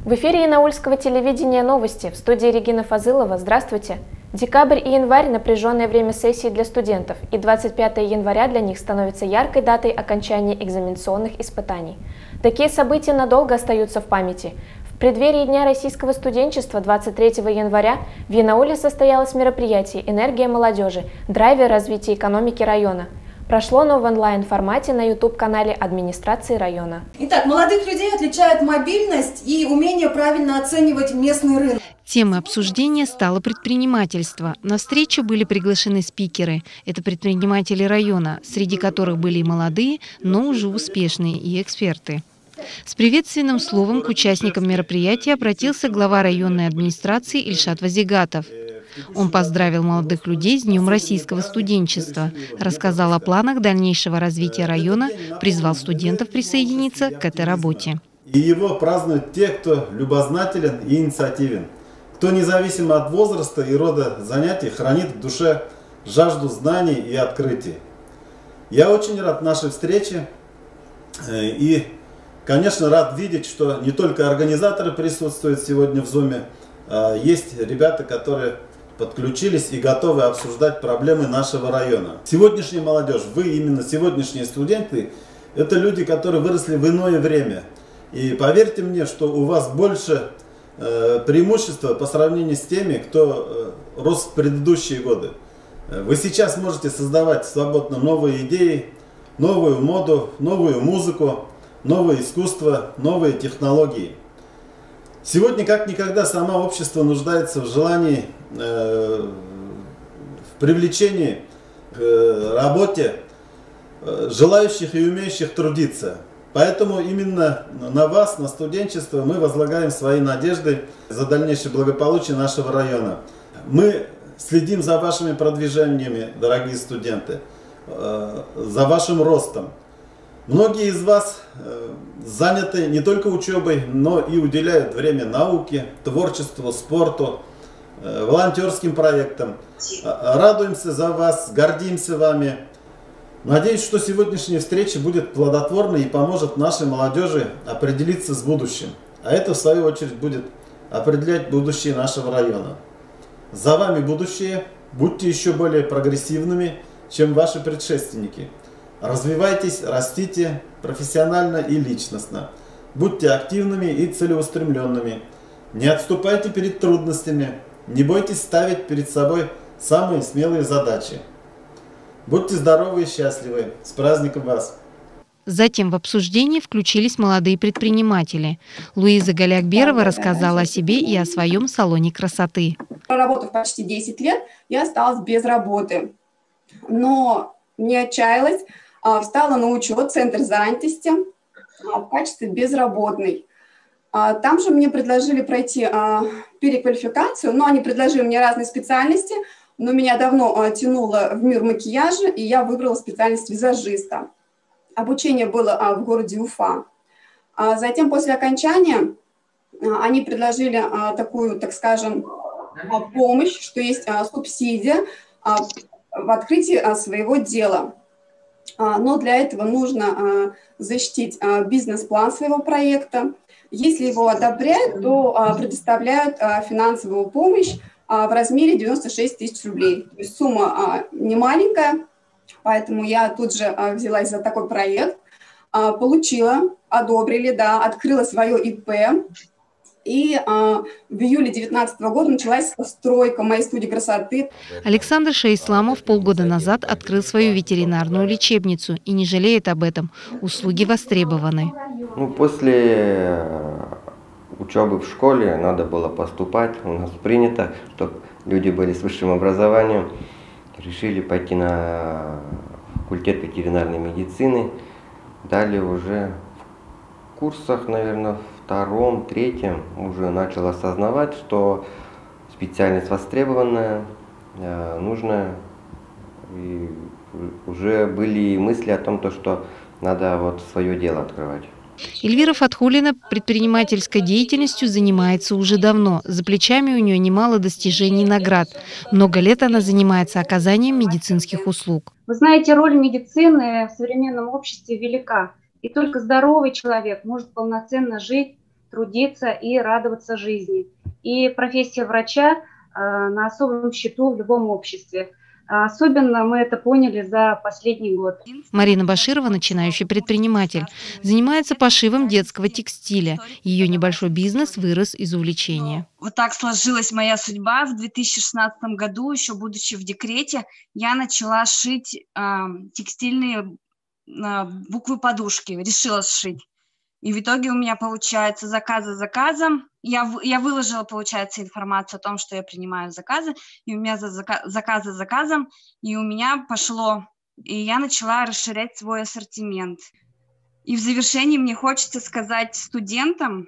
В эфире Янаульского телевидения новости. В студии Регина Фазылова. Здравствуйте. Декабрь и январь – напряженное время сессии для студентов, и 25 января для них становится яркой датой окончания экзаменационных испытаний. Такие события надолго остаются в памяти. В преддверии Дня российского студенчества 23 января в Янауле состоялось мероприятие «Энергия молодежи. Драйвер развития экономики района». Прошло оно в онлайн-формате на YouTube-канале администрации района. Итак, молодых людей отличает мобильность и умение правильно оценивать местный рынок. Темой обсуждения стало предпринимательство. На встречу были приглашены спикеры. Это предприниматели района, среди которых были и молодые, но уже успешные, и эксперты. С приветственным словом к участникам мероприятия обратился глава районной администрации Ильшат Вазигатов. Он поздравил молодых людей с Днем российского студенчества, рассказал о планах дальнейшего развития района, призвал студентов присоединиться к этой работе. И его празднуют те, кто любознателен и инициативен, кто независимо от возраста и рода занятий хранит в душе жажду знаний и открытий. Я очень рад нашей встрече и, конечно, рад видеть, что не только организаторы присутствуют сегодня в Зуме, а есть ребята, которые подключились и готовы обсуждать проблемы нашего района. Сегодняшняя молодежь, вы именно сегодняшние студенты, это люди, которые выросли в иное время. И поверьте мне, что у вас больше преимущества по сравнению с теми, кто рос в предыдущие годы. Вы сейчас можете создавать свободно новые идеи, новую моду, новую музыку, новое искусство, новые технологии. Сегодня как никогда само общество нуждается в желании, в привлечении к работе желающих и умеющих трудиться. Поэтому именно на вас, на студенчество, мы возлагаем свои надежды за дальнейшее благополучие нашего района. Мы следим за вашими продвижениями, дорогие студенты, за вашим ростом. Многие из вас заняты не только учебой, но и уделяют время науке, творчеству, спорту, волонтерским проектам. Радуемся за вас, гордимся вами. Надеюсь, что сегодняшняя встреча будет плодотворной и поможет нашей молодежи определиться с будущим. А это, в свою очередь, будет определять будущее нашего района. За вами будущее. Будьте еще более прогрессивными, чем ваши предшественники. Развивайтесь, растите профессионально и личностно. Будьте активными и целеустремленными. Не отступайте перед трудностями. Не бойтесь ставить перед собой самые смелые задачи. Будьте здоровы и счастливы. С праздником вас! Затем в обсуждение включились молодые предприниматели. Луиза Галякберова рассказала о себе и о своем салоне красоты. Проработав почти 10 лет, я осталась без работы. Но не отчаялась, встала на учет в центр занятости в качестве безработной. Там же мне предложили пройти переквалификацию, но они предложили мне разные специальности, но меня давно тянуло в мир макияжа, и я выбрала специальность визажиста. Обучение было в городе Уфа. Затем, после окончания, они предложили такую, так скажем, помощь, что есть субсидия в открытии своего дела. Но для этого нужно защитить бизнес-план своего проекта. Если его одобряют, то предоставляют финансовую помощь в размере 96 тысяч рублей. То есть сумма не маленькая, поэтому я тут же взялась за такой проект, получила, одобрили, да, открыла свое ИП. И в июле 2019 года началась стройка моей студии красоты. Александр Шаисламов полгода назад открыл свою ветеринарную лечебницу и не жалеет об этом. Услуги востребованы. После учебы в школе надо было поступать. У нас принято, чтобы люди были с высшим образованием. Решили пойти на факультет ветеринарной медицины. Далее уже в курсах, наверное, втором, третьем уже начал осознавать, что специальность востребованная, нужная. И уже были мысли о том, что надо свое дело открывать. Эльвира Фатхулина предпринимательской деятельностью занимается уже давно. За плечами у нее немало достижений и наград. Много лет она занимается оказанием медицинских услуг. Вы знаете, роль медицины в современном обществе велика. И только здоровый человек может полноценно жить, трудиться и радоваться жизни. И профессия врача на особом счету в любом обществе. Особенно мы это поняли за последний год. Марина Баширова, начинающий предприниматель, занимается пошивом детского текстиля. Ее небольшой бизнес вырос из увлечения. Вот так сложилась моя судьба. В 2016 году, еще будучи в декрете, я начала шить текстильные буквы подушки. Решила сшить. И в итоге у меня получается заказ за заказом. Я выложила, получается, информацию о том, что я принимаю заказы, и у меня заказ за заказом, и у меня пошло, и я начала расширять свой ассортимент. И в завершении мне хочется сказать студентам,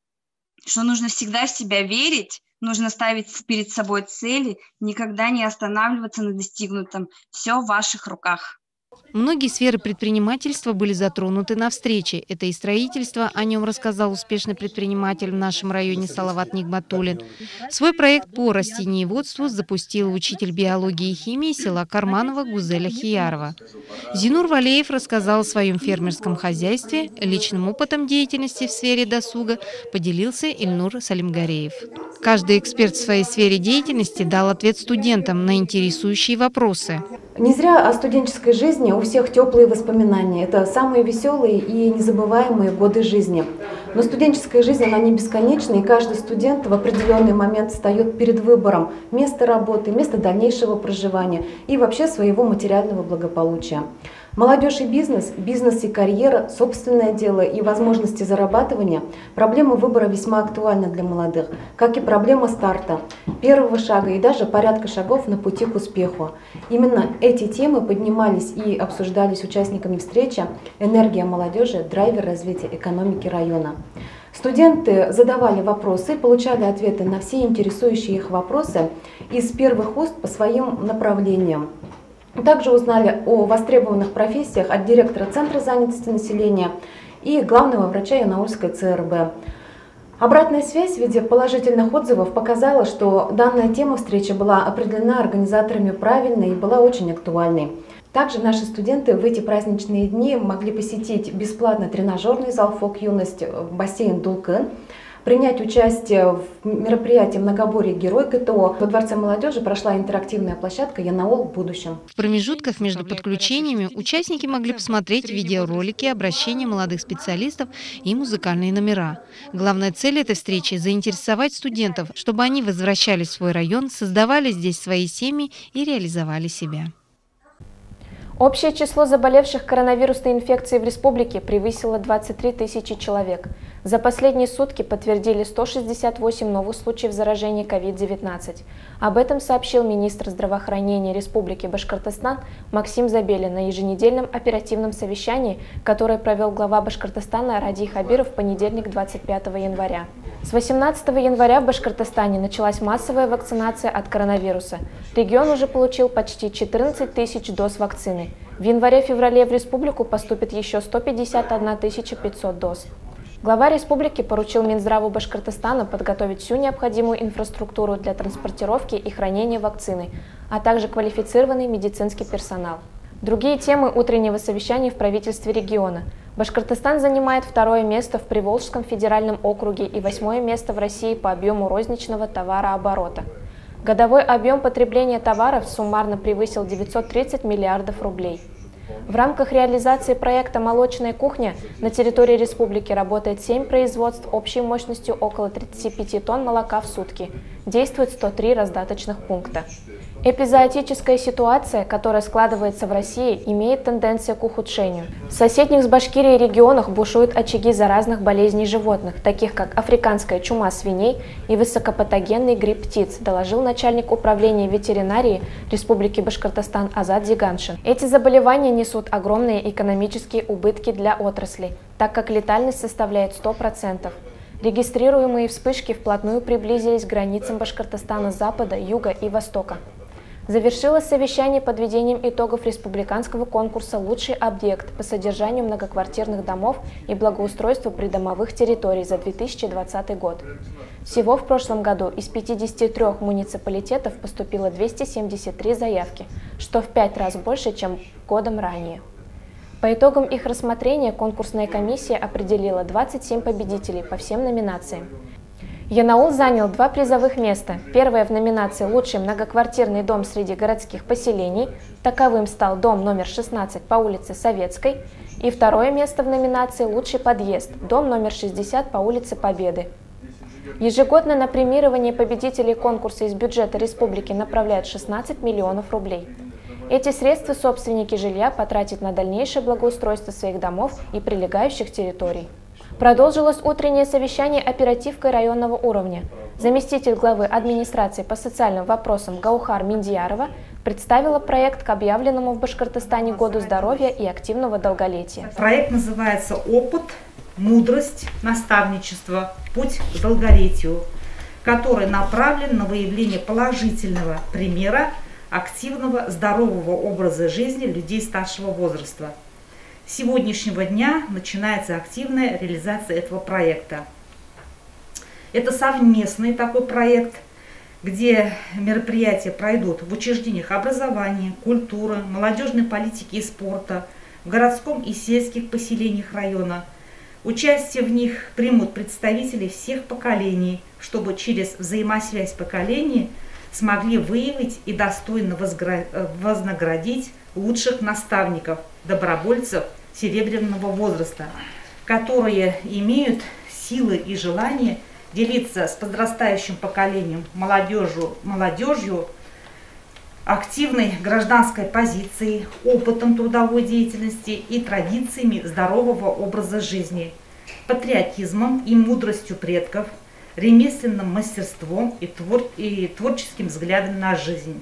что нужно всегда в себя верить, нужно ставить перед собой цели, никогда не останавливаться на достигнутом. Все в ваших руках. Многие сферы предпринимательства были затронуты на встрече. Это и строительство, о нем рассказал успешный предприниматель в нашем районе Салават Нигматуллин. Свой проект по растениеводству запустил учитель биологии и химии села Карманово Гузеля Хиярова. Зинур Валеев рассказал о своем фермерском хозяйстве, личным опытом деятельности в сфере досуга поделился Ильнур Салимгареев. Каждый эксперт в своей сфере деятельности дал ответ студентам на интересующие вопросы. Не зря о студенческой жизни у всех теплые воспоминания. Это самые веселые и незабываемые годы жизни. Но студенческая жизнь, она не бесконечна, и каждый студент в определенный момент встает перед выбором места работы, места дальнейшего проживания и вообще своего материального благополучия. Молодежь и бизнес и карьера, собственное дело и возможности зарабатывания – проблема выбора весьма актуальна для молодых, как и проблема старта, первого шага и даже порядка шагов на пути к успеху. Именно эти темы поднимались и обсуждались участниками встречи «Энергия молодежи. Драйвер развития экономики района». Студенты задавали вопросы, получали ответы на все интересующие их вопросы из первых уст по своим направлениям. Также узнали о востребованных профессиях от директора Центра занятости населения и главного врача Янаульской ЦРБ. Обратная связь в виде положительных отзывов показала, что данная тема встречи была определена организаторами правильно и была очень актуальной. Также наши студенты в эти праздничные дни могли посетить бесплатно тренажерный зал «Фолк-юность», бассейн «Дулкын», принять участие в мероприятии «Многоборье Герой ГТО». Во Дворце молодежи прошла интерактивная площадка «Янаул в будущем». В промежутках между подключениями участники могли посмотреть видеоролики, обращения молодых специалистов и музыкальные номера. Главная цель этой встречи – заинтересовать студентов, чтобы они возвращались в свой район, создавали здесь свои семьи и реализовали себя. Общее число заболевших коронавирусной инфекцией в республике превысило 23 тысячи человек. За последние сутки подтвердили 168 новых случаев заражения COVID-19. Об этом сообщил министр здравоохранения Республики Башкортостан Максим Забелин на еженедельном оперативном совещании, которое провел глава Башкортостана Радий Хабиров в понедельник, 25 января. С 18 января в Башкортостане началась массовая вакцинация от коронавируса. Регион уже получил почти 14 тысяч доз вакцины. В январе-феврале в республику поступит еще 151 500 доз. Глава республики поручил Минздраву Башкортостана подготовить всю необходимую инфраструктуру для транспортировки и хранения вакцины, а также квалифицированный медицинский персонал. Другие темы утреннего совещания в правительстве региона. Башкортостан занимает 2-е место в Приволжском федеральном округе и 8-е место в России по объему розничного товарооборота. Годовой объем потребления товаров суммарно превысил 930 миллиардов рублей. В рамках реализации проекта «Молочная кухня» на территории республики работает 7 производств общей мощностью около 35 тонн молока в сутки. Действует 103 раздаточных пункта. Эпизоотическая ситуация, которая складывается в России, имеет тенденцию к ухудшению. В соседних с Башкирией регионах бушуют очаги заразных болезней животных, таких как африканская чума свиней и высокопатогенный грипп птиц, доложил начальник управления ветеринарии Республики Башкортостан Азат Зиганшин. Эти заболевания несут огромные экономические убытки для отрасли, так как летальность составляет 100%. Регистрируемые вспышки вплотную приблизились к границам Башкортостана с запада, юга и востока. Завершилось совещание подведением итогов республиканского конкурса «Лучший объект» по содержанию многоквартирных домов и благоустройству придомовых территорий за 2020 год. Всего в прошлом году из 53 муниципалитетов поступило 273 заявки, что в 5 раз больше, чем годом ранее. По итогам их рассмотрения конкурсная комиссия определила 27 победителей по всем номинациям. Янаул занял 2 призовых места. Первое в номинации «Лучший многоквартирный дом среди городских поселений». Таковым стал дом номер 16 по улице Советской. И второе место в номинации «Лучший подъезд», дом номер 60 по улице Победы. Ежегодно на премирование победителей конкурса из бюджета республики направляют 16 миллионов рублей. Эти средства собственники жилья потратят на дальнейшее благоустройство своих домов и прилегающих территорий. Продолжилось утреннее совещание оперативкой районного уровня. Заместитель главы администрации по социальным вопросам Гаухар Миндиярова представила проект к объявленному в Башкортостане году здоровья и активного долголетия. Проект называется «Опыт, мудрость, наставничество. Путь к долголетию», который направлен на выявление положительного примера активного, здорового образа жизни людей старшего возраста. С сегодняшнего дня начинается активная реализация этого проекта. Это совместный такой проект, где мероприятия пройдут в учреждениях образования, культуры, молодежной политики и спорта, в городском и сельских поселениях района. Участие в них примут представители всех поколений, чтобы через взаимосвязь поколений смогли выявить и достойно вознаградить лучших наставников, добровольцев серебряного возраста, которые имеют силы и желание делиться с подрастающим поколением, молодежью, активной гражданской позицией, опытом трудовой деятельности и традициями здорового образа жизни, патриотизмом и мудростью предков, ремесленным мастерством и творческим взглядом на жизнь.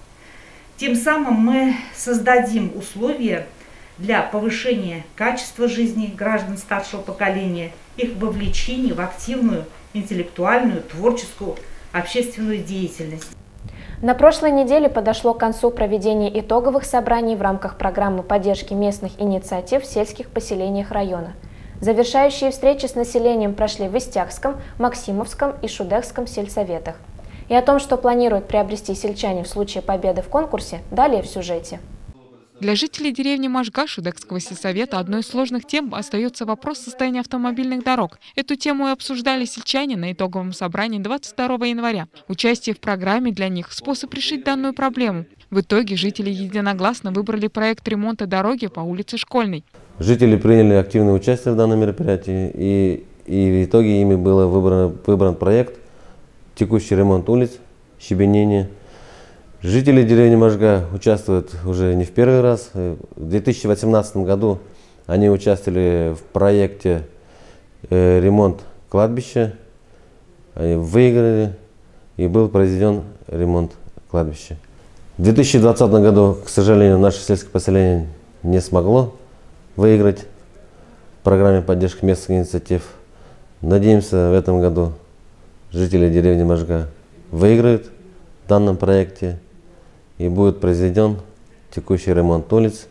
Тем самым мы создадим условия для повышения качества жизни граждан старшего поколения, их вовлечения в активную, интеллектуальную, творческую, общественную деятельность. На прошлой неделе подошло к концу проведение итоговых собраний в рамках программы поддержки местных инициатив в сельских поселениях района. Завершающие встречи с населением прошли в Истягском, Максимовском и Шудекском сельсоветах. И о том, что планируют приобрести сельчане в случае победы в конкурсе, далее в сюжете. Для жителей деревни Можга Шудекского сельсовета одной из сложных тем остается вопрос состояния автомобильных дорог. Эту тему и обсуждали сельчане на итоговом собрании 22 января. Участие в программе для них – способ решить данную проблему. В итоге жители единогласно выбрали проект ремонта дороги по улице Школьной. Жители приняли активное участие в данном мероприятии, и в итоге ими был выбран проект «Текущий ремонт улиц, щебенение». Жители деревни Можга участвуют уже не в первый раз. В 2018 году они участвовали в проекте «Ремонт кладбища», они выиграли, и был произведен ремонт кладбища. В 2020 году, к сожалению, наше сельское поселение не смогло выиграть в программе поддержки местных инициатив. Надеемся, в этом году жители деревни Можга выиграют в данном проекте и будет произведен текущий ремонт улиц,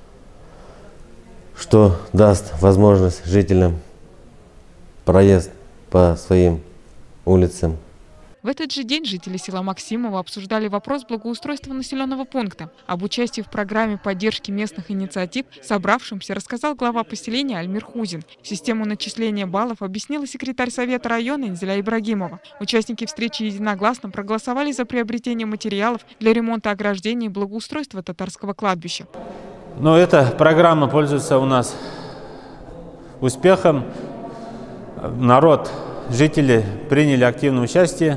что даст возможность жителям проезд по своим улицам. В этот же день жители села Максимова обсуждали вопрос благоустройства населенного пункта. Об участии в программе поддержки местных инициатив собравшимся рассказал глава поселения Альмир Хузин. Систему начисления баллов объяснила секретарь совета района Инзиля Ибрагимова. Участники встречи единогласно проголосовали за приобретение материалов для ремонта ограждений и благоустройства татарского кладбища. Но эта программа пользуется у нас успехом. Народ, жители приняли активное участие.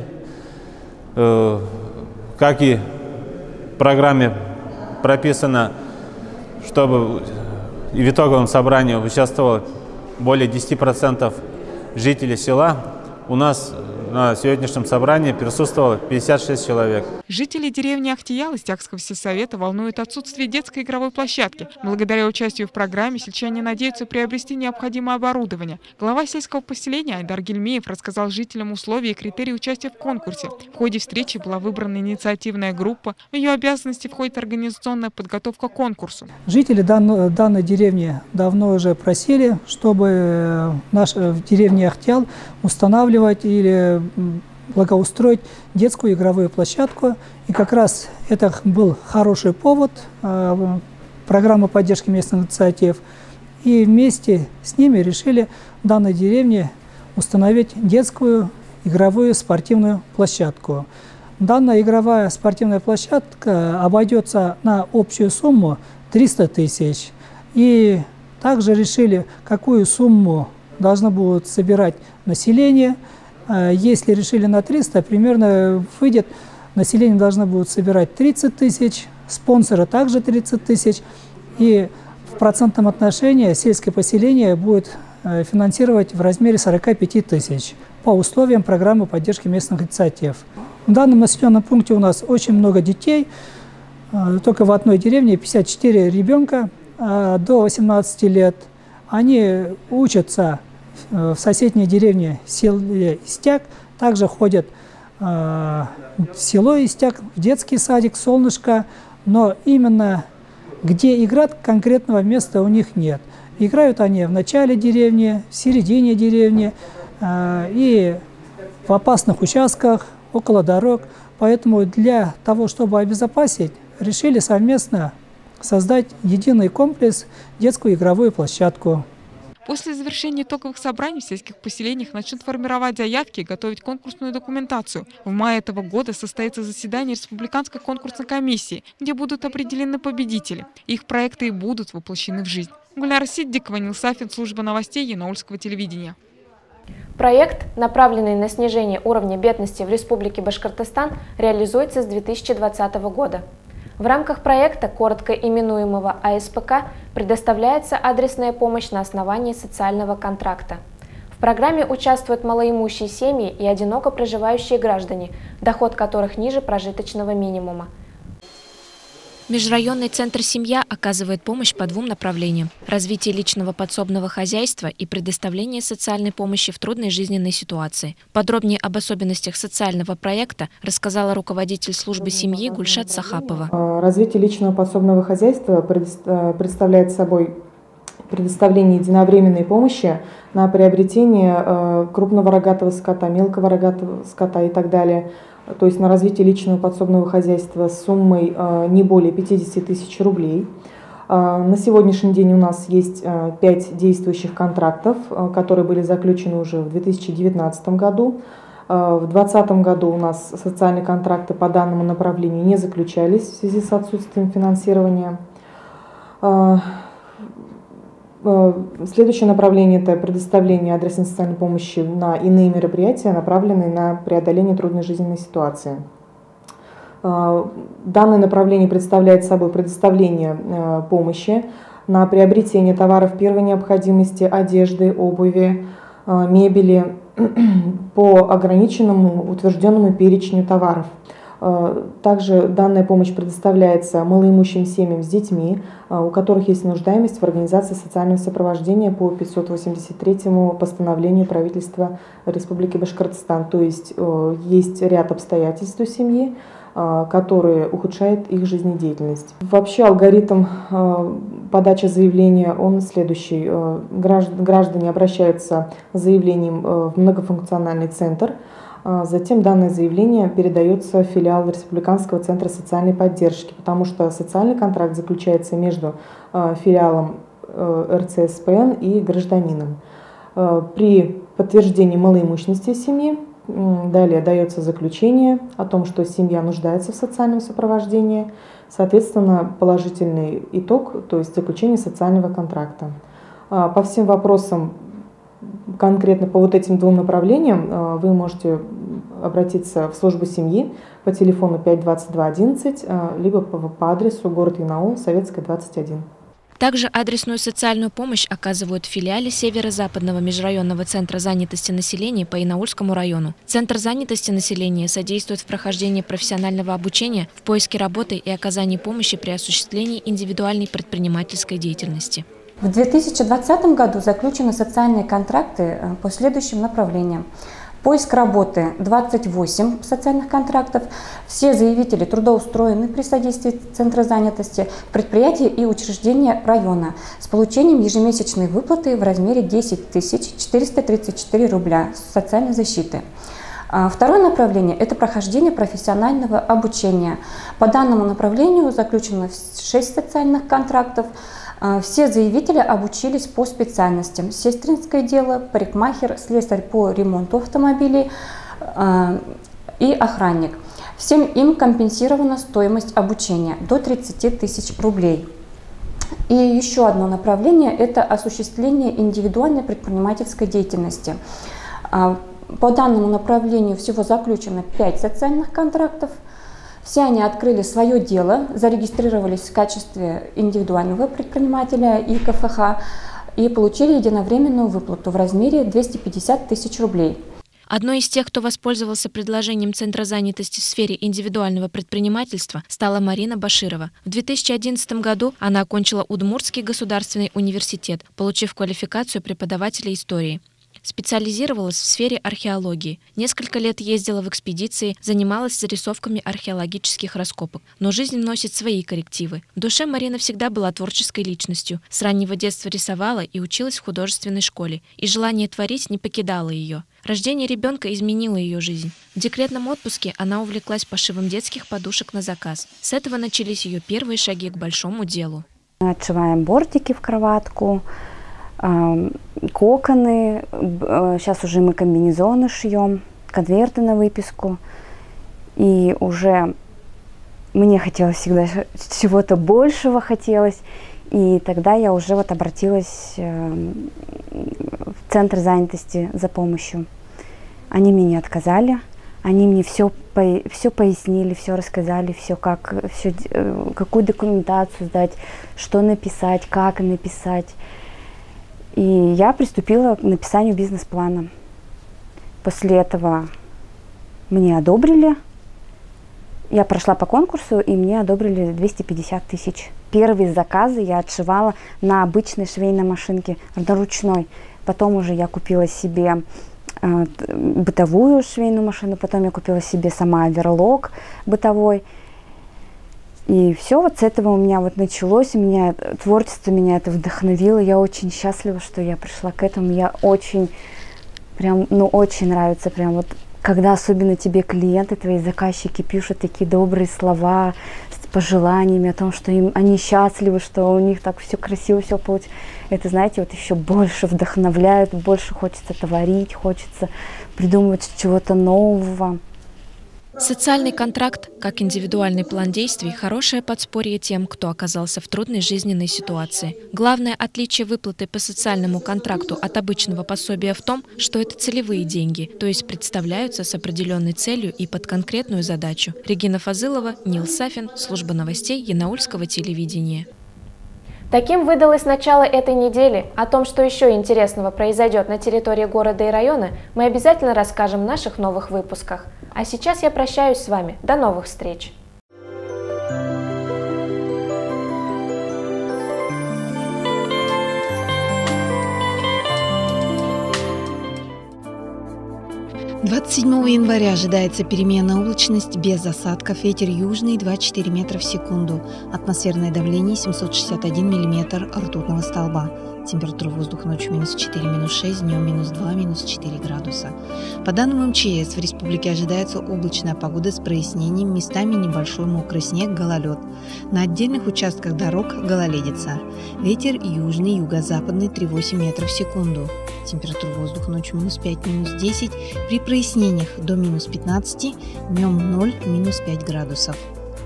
Как и в программе прописано, чтобы в итоговом собрании участвовало более 10% жителей села. У нас на сегодняшнем собрании присутствовало 56 человек. Жители деревни Ахтиял Истягского сельсовета волнует отсутствие детской игровой площадки. Благодаря участию в программе сельчане надеются приобрести необходимое оборудование. Глава сельского поселения Айдар Гельмеев рассказал жителям условия и критерии участия в конкурсе. В ходе встречи была выбрана инициативная группа. В ее обязанности входит организационная подготовка к конкурсу. Жители данной деревни давно уже просили, чтобы в деревне Ахтиял устанавливать или благоустроить детскую игровую площадку. И как раз это был хороший повод программы поддержки местных инициатив. И вместе с ними решили в данной деревне установить детскую игровую спортивную площадку. Данная игровая спортивная площадка обойдется на общую сумму 300 тысяч. И также решили, какую сумму должно будет собирать население. Если решили на 300, примерно выйдет, население должно будет собирать 30 тысяч, спонсоры также 30 тысяч. И в процентном отношении сельское поселение будет финансировать в размере 45 тысяч по условиям программы поддержки местных инициатив. В данном населенном пункте у нас очень много детей. Только в одной деревне 54 ребенка до 18 лет. Они учатся в соседней деревне селе Истяк, также ходят в село Истяк, в детский садик «Солнышко», но именно где играть конкретного места у них нет. Играют они в начале деревни, в середине деревни и в опасных участках, около дорог. Поэтому для того, чтобы обезопасить, решили совместно создать единый комплекс, детскую игровую площадку. После завершения итоговых собраний в сельских поселениях начнут формировать заявки и готовить конкурсную документацию. В мае этого года состоится заседание Республиканской конкурсной комиссии, где будут определены победители. Их проекты и будут воплощены в жизнь. Гульнара Сиддикова, Нил Сафин, служба новостей Янаульского телевидения. Проект, направленный на снижение уровня бедности в Республике Башкортостан, реализуется с 2020 года. В рамках проекта, коротко именуемого АСПК, предоставляется адресная помощь на основании социального контракта. В программе участвуют малоимущие семьи и одиноко проживающие граждане, доход которых ниже прожиточного минимума. Межрайонный центр «Семья» оказывает помощь по двум направлениям – развитие личного подсобного хозяйства и предоставление социальной помощи в трудной жизненной ситуации. Подробнее об особенностях социального проекта рассказала руководитель службы семьи Гульшат Сахапова. Развитие личного подсобного хозяйства представляет собой предоставление единовременной помощи на приобретение крупного рогатого скота, мелкого рогатого скота и так далее, то есть на развитие личного подсобного хозяйства с суммой не более 50 тысяч рублей. На сегодняшний день у нас есть 5 действующих контрактов, которые были заключены уже в 2019 году. В 2020 году у нас социальные контракты по данному направлению не заключались в связи с отсутствием финансирования. Следующее направление – это предоставление адресной социальной помощи на иные мероприятия, направленные на преодоление трудной жизненной ситуации. Данное направление представляет собой предоставление помощи на приобретение товаров первой необходимости, одежды, обуви, мебели по ограниченному утвержденному перечню товаров. Также данная помощь предоставляется малоимущим семьям с детьми, у которых есть нуждаемость в организации социального сопровождения по 583-му постановлению правительства Республики Башкортостан. То есть есть ряд обстоятельств у семьи, которые ухудшают их жизнедеятельность. Вообще алгоритм подачи заявления он следующий. Граждане обращаются с заявлением в многофункциональный центр. Затем данное заявление передается в филиал Республиканского центра социальной поддержки, потому что социальный контракт заключается между филиалом РЦСПН и гражданином. При подтверждении малоимущности семьи далее дается заключение о том, что семья нуждается в социальном сопровождении, соответственно, положительный итог, то есть заключение социального контракта. По всем вопросам, конкретно по вот этим двум направлениям, вы можете обратиться в службу семьи по телефону 52211, либо по адресу город Янаул, Советская, 21. Также адресную социальную помощь оказывают в филиале Северо-Западного межрайонного центра занятости населения по Янаульскому району. Центр занятости населения содействует в прохождении профессионального обучения, в поиске работы и оказании помощи при осуществлении индивидуальной предпринимательской деятельности. В 2020 году заключены социальные контракты по следующим направлениям. Поиск работы – 28 социальных контрактов. Все заявители трудоустроены при содействии Центра занятости, предприятия и учреждения района с получением ежемесячной выплаты в размере 10 434 рубля социальной защиты. Второе направление – это прохождение профессионального обучения. По данному направлению заключено 6 социальных контрактов. Все заявители обучились по специальностям: сестринское дело, парикмахер, слесарь по ремонту автомобилей и охранник. Всем им компенсирована стоимость обучения до 30 тысяч рублей. И еще одно направление – это осуществление индивидуальной предпринимательской деятельности. По данному направлению всего заключено 5 социальных контрактов. Все они открыли свое дело, зарегистрировались в качестве индивидуального предпринимателя и КФХ и получили единовременную выплату в размере 250 тысяч рублей. Одной из тех, кто воспользовался предложением Центра занятости в сфере индивидуального предпринимательства, стала Марина Баширова. В 2011 году она окончила Удмуртский государственный университет, получив квалификацию преподавателя истории. Специализировалась в сфере археологии. Несколько лет ездила в экспедиции, занималась зарисовками археологических раскопок. Но жизнь вносит свои коррективы. В душе Марина всегда была творческой личностью. С раннего детства рисовала и училась в художественной школе. И желание творить не покидало ее. Рождение ребенка изменило ее жизнь. В декретном отпуске она увлеклась пошивом детских подушек на заказ. С этого начались ее первые шаги к большому делу. Отшиваем бортики в кроватку, коконы, сейчас уже мы комбинезоны шьем, конверты на выписку. И уже мне хотелось всегда чего-то большего хотелось. И тогда я уже вот обратилась в Центр занятости за помощью. Они мне не отказали, они мне все пояснили, все рассказали, какую документацию сдать, что написать, как написать. И я приступила к написанию бизнес-плана. После этого мне одобрили. Я прошла по конкурсу, и мне одобрили 250 тысяч. Первые заказы я отшивала на обычной швейной машинке, на ручной. Потом уже я купила себе бытовую швейную машину, потом я купила себе сама оверлок бытовой. И все вот с этого у меня вот началось, творчество меня это вдохновило. Я очень счастлива, что я пришла к этому. Я очень, очень нравится, вот, когда особенно тебе клиенты, твои заказчики пишут такие добрые слова с пожеланиями о том, что они счастливы, что у них так все красиво, все получится. Это, знаете, вот еще больше вдохновляет, больше хочется творить, хочется придумывать чего-то нового. Социальный контракт, как индивидуальный план действий, хорошее подспорье тем, кто оказался в трудной жизненной ситуации. Главное отличие выплаты по социальному контракту от обычного пособия в том, что это целевые деньги, то есть представляются с определенной целью и под конкретную задачу. Регина Фазылова, Нил Сафин, служба новостей Янаульского телевидения. Таким выдалось начало этой недели. О том, что еще интересного произойдет на территории города и района, мы обязательно расскажем в наших новых выпусках. А сейчас я прощаюсь с вами. До новых встреч! 27 января ожидается переменная облачность без осадков, ветер южный 2,4 метра в секунду, атмосферное давление 761 миллиметр ртутного столба. Температура воздуха ночью -4, -6, днем -2, -4 градуса. По данным МЧС, в республике ожидается облачная погода с прояснением, местами небольшой мокрый снег, гололед. На отдельных участках дорог гололедица. Ветер южный, юго-западный 3,8 метров в секунду. Температура воздуха ночью -5, -10, при прояснениях до -15, днем 0, -5 градусов.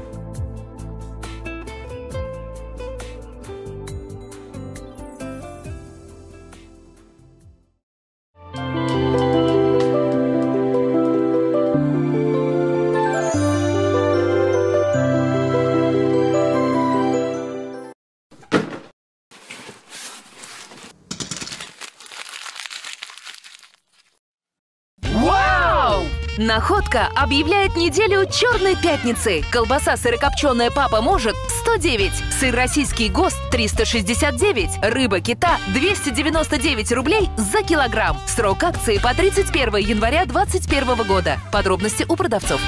Находка объявляет неделю Черной пятницы. Колбаса сырокопченая «Папа может» 109, сыр российский ГОСТ 369, рыба кита 299 рублей за килограмм. Срок акции по 31 января 2021 года. Подробности у продавцов.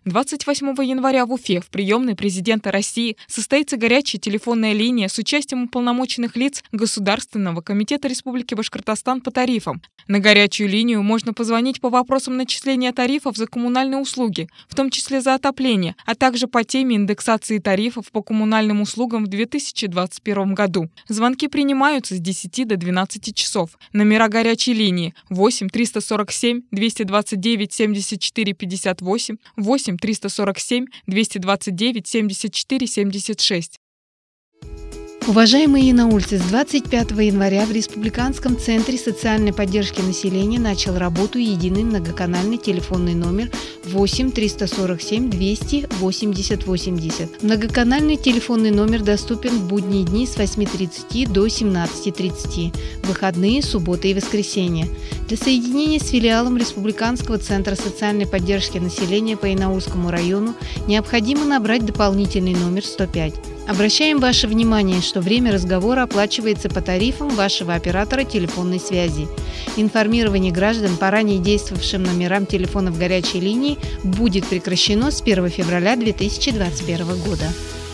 28 января в Уфе в приемной президента России состоится горячая телефонная линия с участием уполномоченных лиц Государственного комитета Республики Башкортостан по тарифам. На горячую линию можно позвонить по вопросам начисления тарифов за коммунальные услуги, в том числе за отопление, а также по теме индексации тарифов по коммунальным услугам в 2021 году. Звонки принимаются с 10 до 12 часов. Номера горячей линии 8 347 229 74 58, 8 347 229 74 76. Уважаемые янаульцы, с 25 января в Республиканском центре социальной поддержки населения начал работу единый многоканальный телефонный номер 8 347 200 80 80. Многоканальный телефонный номер доступен в будние дни с 8:30 до 17:30, выходные, субботы и воскресенья. Для соединения с филиалом Республиканского центра социальной поддержки населения по Янаульскому району необходимо набрать дополнительный номер 105. Обращаем ваше внимание, что время разговора оплачивается по тарифам вашего оператора телефонной связи. Информирование граждан по ранее действовавшим номерам телефонов горячей линии будет прекращено с 1 февраля 2021 года.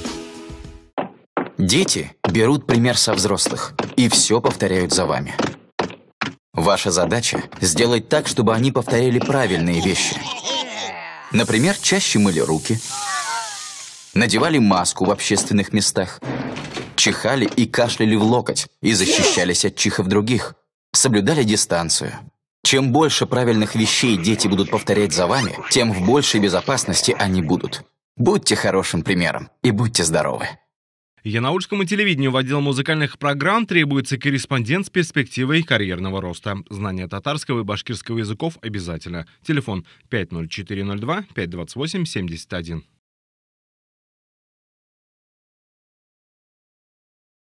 Дети берут пример со взрослых и все повторяют за вами. Ваша задача – сделать так, чтобы они повторяли правильные вещи. Например, чаще мыли руки, надевали маску в общественных местах, чихали и кашляли в локоть и защищались от чихов других, соблюдали дистанцию. Чем больше правильных вещей дети будут повторять за вами, тем в большей безопасности они будут. Будьте хорошим примером и будьте здоровы. Янаульскому телевидению в отдел музыкальных программ требуется корреспондент с перспективой карьерного роста. Знание татарского и башкирского языков обязательно. Телефон 50402 528 71.